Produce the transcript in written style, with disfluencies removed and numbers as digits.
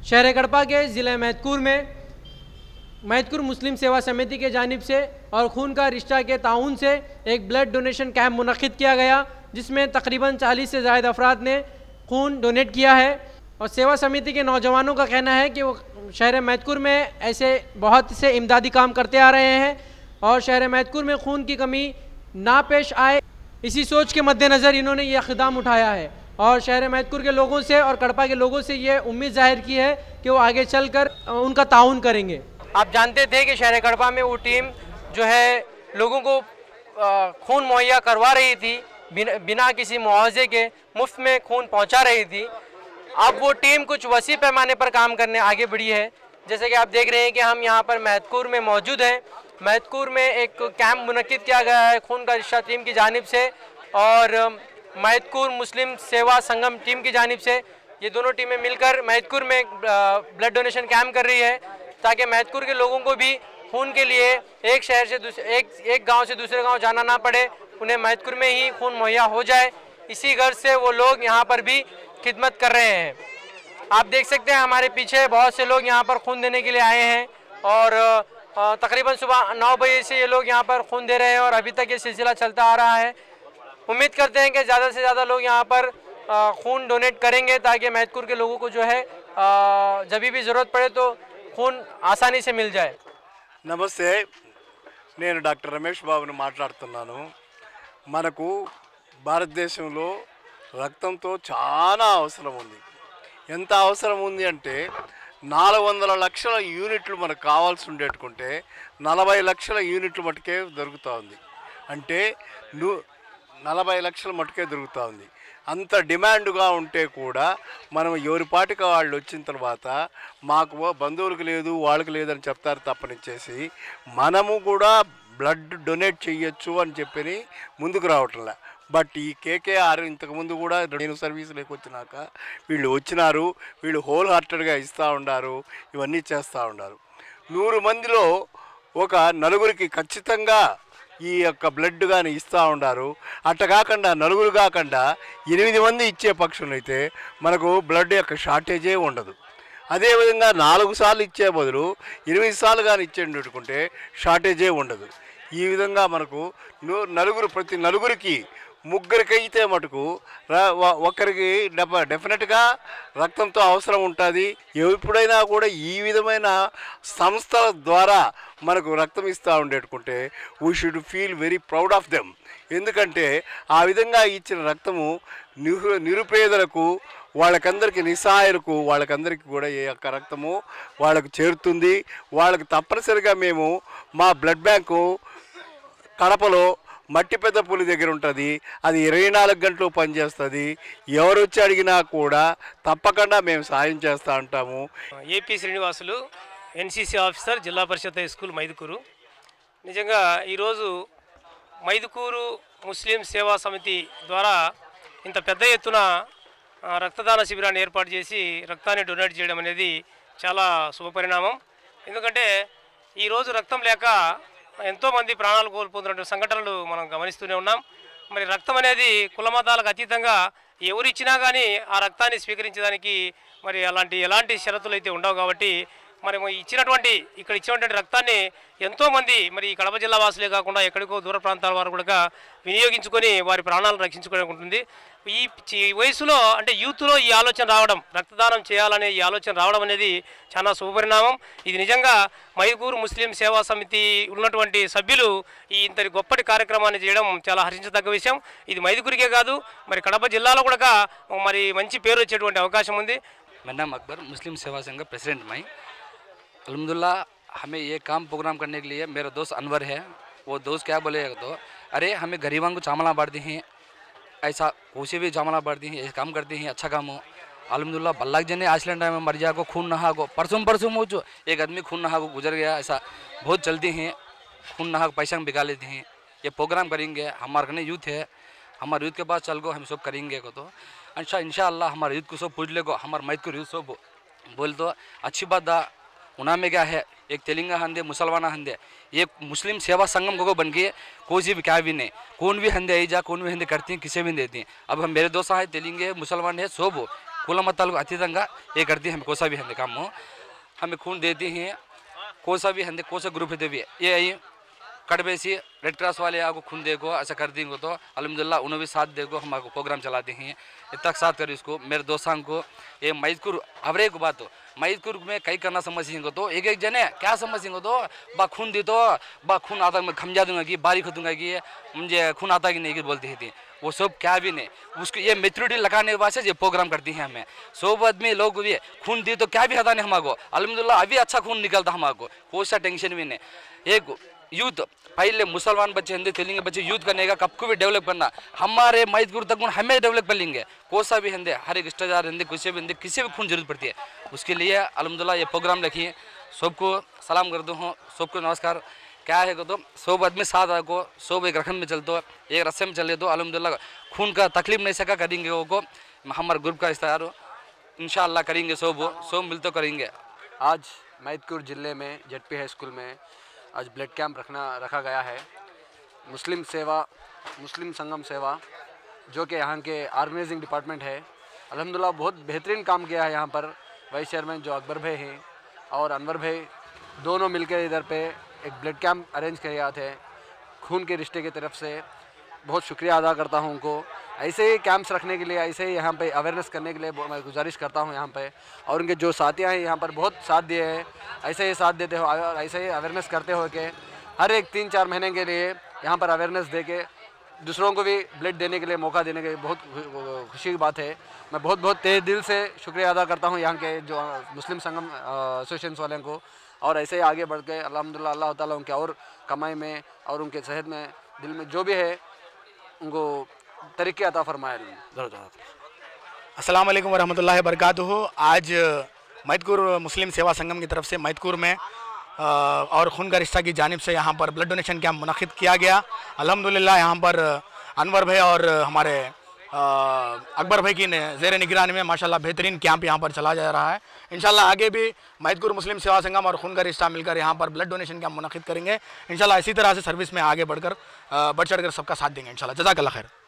शहर कड़पा के ज़िले मैदकुर में मैदकुर मुस्लिम सेवा समिति के जानिब से और खून का रिश्ता के ताउन से एक ब्लड डोनेशन कैंप मुनक्किद किया गया, जिसमें तकरीबन 40 से ज़ायद अफराद ने खून डोनेट किया है। और सेवा समिति के नौजवानों का कहना है कि वो शहर मैदकुर में ऐसे बहुत से इमदादी काम करते आ रहे हैं और शहर मैदकुर में खून की कमी ना पेश आए, इसी सोच के मद्देनज़र इन्होंने यह इक़दाम उठाया है और शहर मैदकुर के लोगों से और कड़पा के लोगों से ये उम्मीद जाहिर की है कि वो आगे चलकर उनका ताउन करेंगे। आप जानते थे कि शहर कड़पा में वो टीम जो है लोगों को खून मुहैया करवा रही थी, बिना किसी मुआवजे के मुफ्त में खून पहुंचा रही थी। अब वो टीम कुछ वसी पैमाने पर काम करने आगे बढ़ी है। जैसे कि आप देख रहे हैं कि हम यहाँ पर मैदकुर में मौजूद हैं। मैदकुर में एक कैंप मुनक्किद किया गया है खून का रिश्ता टीम की जानिब से और मैदकुर मुस्लिम सेवा संगम टीम की जानिब से। ये दोनों टीमें मिलकर मैदकुर में ब्लड डोनेशन कैंप कर रही है ताकि मैदकुर के लोगों को भी खून के लिए एक शहर से एक गांव से दूसरे गांव जाना ना पड़े, उन्हें मैदकुर में ही खून मुहैया हो जाए। इसी गर्ज से वो लोग यहाँ पर भी खिदमत कर रहे हैं। आप देख सकते हैं हमारे पीछे बहुत से लोग यहाँ पर खून देने के लिए आए हैं और तकरीबन सुबह 9 बजे से ये लोग यहाँ पर खून दे रहे हैं और अभी तक ये सिलसिला चलता आ रहा है। उम्मीद करते हैं कि ज़्यादा से ज़्यादा लोग यहाँ पर खून डोनेट करेंगे ताकि मैदकुर के लोगों को जो है जब भी ज़रूरत पड़े तो खून आसानी से मिल जाए। నమస్తే, నేను డాక్టర్ రమేష్ బాబుని మాట్లాడుతున్నాను. మనకు భారతదేశంలో రక్తంతో చాలా అవసరం ఉంది. ఎంత అవసరం ఉంది అంటే 400 లక్షల యూనిట్లు మనకు కావాల్సి ఉండేట్టుకుంటే 40 లక్షల యూనిట్లు మటుకే దొరుకుతూ ఉంది. అంటే 40 లక్షల మటుకే దొరుకుతూ ఉంది. అంత డిమాండ్గా ఉంటే కూడా మనం ఎవరిపాటికి వాళ్ళు వచ్చిన తర్వాత మాకు బంధువులకు లేదు వాళ్ళకి లేదని చెప్తారు తప్పనిచ్చేసి మనము కూడా బ్లడ్ డొనేట్ చేయొచ్చు అని చెప్పి ముందుకు రావట్లే. బట్ ఈ కేకేఆర్ ఇంతకుముందు కూడా నేను సర్వీసులోకి వచ్చినాక వీళ్ళు వచ్చినారు, వీళ్ళు హోల్ హార్టెడ్గా ఇస్తూ ఉన్నారు, ఇవన్నీ చేస్తూ ఉన్నారు. 100 మందిలో ఒక 4గురికి ఖచ్చితంగా ఈ యొక్క బ్లడ్ కానీ ఇస్తూ ఉన్నారు. అట్ట కాకుండా 4 కాకుండా 8 మంది ఇచ్చే పక్షులు అయితే మనకు బ్లడ్ యొక్క షార్టేజే ఉండదు. అదేవిధంగా 4 సార్లు ఇచ్చే బదులు 8 సార్లు కానీ ఇచ్చేటట్టుకుంటే షార్టేజే ఉండదు. ఈ విధంగా మనకు 4 ప్రతి 4కి 3 అయితే మటుకు ఒకరికి డెఫినెట్గా రక్తంతో అవసరం ఉంటుంది. ఎప్పుడైనా కూడా ఈ విధమైన సంస్థల ద్వారా మనకు రక్తం ఇస్తూ ఉండేట్టుకుంటే we should feel very proud of them. ఎందుకంటే ఆ విధంగా ఇచ్చిన రక్తము నిరుపేదలకు, వాళ్ళకందరికీ నిస్సహాయులకు, వాళ్ళకందరికీ కూడా ఈ యొక్క రక్తము వాళ్ళకు చేరుతుంది. వాళ్ళకి తప్పనిసరిగా మేము మా బ్లడ్ బ్యాంకు కడపలో మట్టి పెద్ద పులి దగ్గర ఉంటుంది. అది 24 గంటలు పనిచేస్తుంది. ఎవరు వచ్చి అడిగినా కూడా తప్పకుండా మేము సాయం చేస్తూ ఉంటాము. ఏపీ శ్రీనివాసులు, ఎన్సీసీ ఆఫీసర్, జిల్లా పరిషత్ హై స్కూల్ మైదుకూరు. నిజంగా ఈరోజు మైదుకూరు ముస్లిం సేవా సమితి ద్వారా ఇంత పెద్ద ఎత్తున రక్తదాన శిబిరాన్ని ఏర్పాటు చేసి రక్తాన్ని డొనేట్ చేయడం అనేది చాలా శుభపరిణామం. ఎందుకంటే ఈరోజు రక్తం లేక ఎంతోమంది ప్రాణాలు కోల్పోతున్నటువంటి సంఘటనలు మనం గమనిస్తూనే ఉన్నాం. మరి రక్తం అనేది కులమతాలకు అతీతంగా ఎవరు ఇచ్చినా కానీ ఆ రక్తాన్ని స్వీకరించడానికి మరి ఎలాంటి షరతులు అయితే ఉండవు. కాబట్టి మరి ఇక్కడ ఇచ్చినటువంటి రక్తాన్ని ఎంతోమంది మరి ఈ కడప జిల్లా వాసులే కాకుండా ఎక్కడికో దూర ప్రాంతాల వారు కూడా వినియోగించుకొని వారి ప్రాణాలను రక్షించుకోవడానికి ఉంటుంది. ఈ వయసులో అంటే యూత్లో ఈ ఆలోచన రావడం, రక్తదానం చేయాలనే ఈ ఆలోచన రావడం అనేది చాలా శుభపరిణామం. ఇది నిజంగా మైదుకూరు ముస్లిం సేవా సమితి ఉన్నటువంటి సభ్యులు ఈ ఇంతటి గొప్పటి కార్యక్రమాన్ని చేయడం చాలా హర్షించదగ్గ విషయం. ఇది మైదుకూరికే కాదు మరి కడప జిల్లాలో కూడా మరి మంచి పేరు వచ్చేటువంటి అవకాశం ఉంది. मेरा नाम अकबर, मुस्लिम सेवा संघ का प्रेसिडेंट मैं। अल्हम्दुलिल्लाह हमें ये काम प्रोग्राम करने के लिए मेरा दोस्त अनवर है। वो दोस्त क्या बोले तो अरे हमें गरीबों को चामला बांटते हैं, ऐसा कोसी भी चामला बांटते हैं, ऐसा काम करते हैं, अच्छा काम हो। अल्हम्दुलिल्लाह बल्लाक जने आइसलैंड टाइम में मर जा को खून नहा को परसों हो जो एक आदमी खून नहा को गुजर गया, ऐसा बहुत चलते हैं। खून नहा को पैसा बिका लेते हैं। ये प्रोग्राम करेंगे, हमारे कने यूथ है, हमारे यूथ के पास चल गो हम सब करेंगे को तो इंशाअल्लाह हमारे यूथ को सब पूछ ले को हमारे मैदकुर यूथ सब बोल तो अच्छी बात दा। उना में क्या है, एक तेलंगा हंदे मुसलमान हंदे, एक मुस्लिम सेवा संगम को बन के कोई भी क्या भी नहीं, कौन भी हंदे आई जा, कौन भी हंदे करती हैं, किसे भी देती हैं। अब हम मेरे दोस्त हैं तेलंगे मुसलमान है सब కుల మతాలకు అతీతంగా ఏ करती हम कोसा भी हंदे काम हमें खून देती हैं कोसा भी हंदे कोसा ग्रुप है भी ये आई कड़बेसी रेड क्रॉस वाले आपको खून देखो ऐसा कर देंगे तो अल्हम्दुलिल्लाह उन्होंने भी साथ देखो हम आपको प्रोग्राम चलाते हैं इतना साथ कर इसको मेरे दोस्तों को ये मैदकुर अवरे को बात हो मैदकुर में कई करना समझेंगे तो एक एक जने क्या समझेंगे तो बा खून दी तो बा खून आता मैं खमजा दूंगा कि बारी खो दूंगा कि मुझे खून आता कि नहीं कि बोलती थी वो सब क्या भी नहीं उसको ये मेच्योरिटी लगाने के वास्ते ये प्रोग्राम करती हैं हमें सब आदमी लोग भी खून दी तो क्या भी आता नहीं हमको अल्हम्दुलिल्लाह अभी अच्छा खून निकलता हमको कोई सा टेंशन भी नहीं एक यूथ पहले मुसलमान बच्चे हिंदी तेलुगु बच्चे यूथ करने का कब को भी डेवलप करना हमारे मैदकुर तक हमें डेवलप कर लेंगे कोसा भी हिंदी हर एक स्टेजार हिंदी किसी भी हिंदी किसी भी खून जरूरत पड़ती है उसके लिए अल्हम्दुलिल्लाह ये प्रोग्राम रखिए सबको सलाम कर दो हूँ सबको नमस्कार क्या है तो सब आदमी साथ आको सब एक रखन में चलते एक रस्से में चले तो अल्हम्दुलिल्लाह खून का तकलीफ नहीं सका करेंगे वो हमारे ग्रुप का इस्तेहार इंशाअल्लाह करेंगे सब मिलते करेंगे। आज मैदकुर ज़िले में जेडपी हाई स्कूल में आज ब्लड कैंप रखा गया है। मुस्लिम संगम सेवा जो कि यहाँ के ऑर्गेनाइजिंग डिपार्टमेंट है अल्हम्दुलिल्लाह बहुत बेहतरीन काम किया है। यहाँ पर वाइस चेयरमैन जो अकबर भाई हैं और अनवर भाई दोनों मिलकर इधर पे एक ब्लड कैंप अरेंज किया थे खून के रिश्ते की तरफ से बहुत शुक्रिया अदा करता हूँ उनको। ऐसे ही कैंप्स रखने के लिए ऐसे ही यहाँ पे अवेयरनेस करने के लिए मैं गुजारिश करता हूँ यहाँ पे और उनके जो साथियाँ हैं यहाँ पर बहुत साथ दिए हैं ऐसे ही साथ देते हो और ऐसे ही अवेयरनेस करते हो कि हर एक 3-4 महीने के लिए यहाँ पर अवेयरनेस दे के दूसरों को भी ब्लड देने के लिए मौका देने के बहुत खुशी की बात है। मैं बहुत बहुत तहे दिल से शुक्रिया अदा करता हूँ यहाँ के जो मुस्लिम संगम एसोसिएशन वाले को और ऐसे ही आगे बढ़ के अल्हम्दुलिल्लाह अल्लाह ताला उनके और कमाई में और उनके सेहत में दिल में जो भी है उनको तरीके अता फरमाए। अस्सलाम वालेकुम वरहमतुल्लाहि वबरकातुहू। आज मैदकुर मुस्लिम सेवा संगम की तरफ से मैदकुर में और खून का रिश्ता की जानिब से यहाँ पर ब्लड डोनेशन कैंप मुनक़िद किया गया। अल्हम्दुलिल्लाह यहाँ पर अनवर भाई और हमारे अकबर भाई की ज़ेर निगरानी में माशाल्लाह बेहतरीन कैंप यहाँ पर चला जा रहा है। इंशाल्लाह आगे भी मैदकुर मुस्लिम सेवा संगम और खून का रिश्ता मिलकर यहाँ पर ब्लड डोनेशन कैंप मुनक़िद करेंगे। इंशाल्लाह इसी तरह से सर्विस में आगे बढ़ चढ़ कर सबका साथ देंगे इंशाल्लाह। जज़ाकल्लाह खैर।